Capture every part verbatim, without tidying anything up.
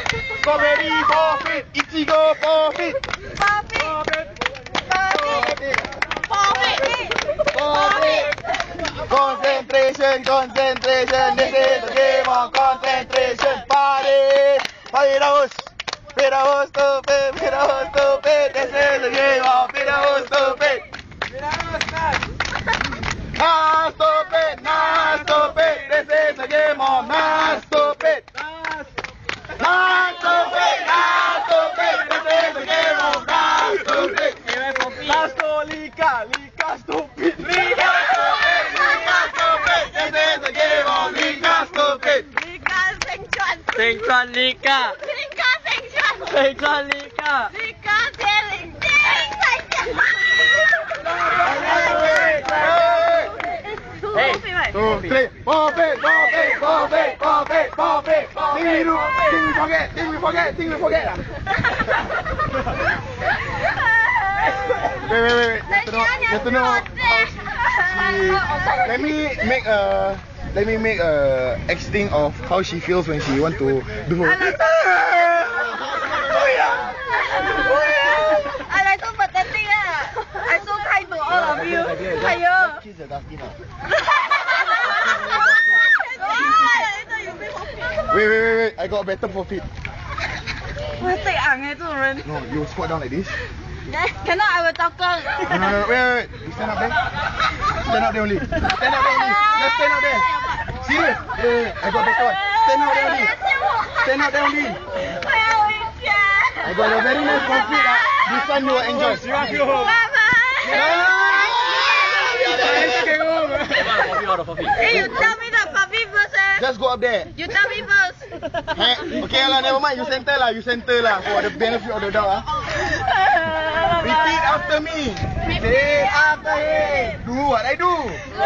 Strawberry forfeit. Ichigo forfeit. Forfeit. Forfeit. Forfeit. Forfeit. Concentration, concentration. This is the game of concentration. Party. Party house. Pit house stupid. Pit house stupid. This is the game of pit house stupid. Nah, stupid. Nah, stupid. This is the game of nah, stupid. Nah, stupid. Nah, stupid. This is the game of nah, stupid. Last go, Lika. Lika, stupid. Lika, stupid. Lika, stupid. This is the game of Lika, stupid. Lika, Seng Chuan. Seng Chuan Lika. Lika, Seng Chuan. Seng Chuan Lika. Lika, Seng Chuan. Hey, two, three, forfeit, forfeit, forfeit, forfeit, forfeit. Think we do, think we forget, think we forget, think we forget. Wait, wait, wait, wait. You have to know, you have to know how she... Let me make a, let me make a acting of how she feels when she want to do. I like so pathetic ah. I'm so kind to all of you. Hiya. Kiss the dustbin. Wait, wait, wait, wait. I got better forfeit. 我最昂哎，这种人。 No, you squat down like this. Cannot, I will talk on. No, no, no, wait, wait, wait. You stand up there. Stand up there only. Stand up there only. Let's stand up there. Serious? Wait, wait, wait. I got better one. Stand up there only. Stand up there only. I got a very nice forfeit. Ah. This one you will enjoy. You want to go home? Hey, you tell me the puppy first eh. Just go up there. You tell me first. Hey, okay lah, never mind. You center lah, you center lah for the benefit of the doubt. Ah. Repeat after me. Repeat after me. Do what I do.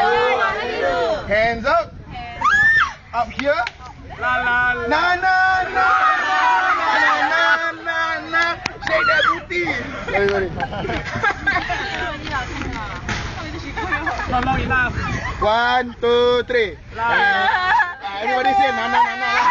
Hands up. Up here. La la la. Na na na na na na na. Shake that booty. Sorry, sorry. Not long enough. One, two, three. La la. Everybody say na na na na.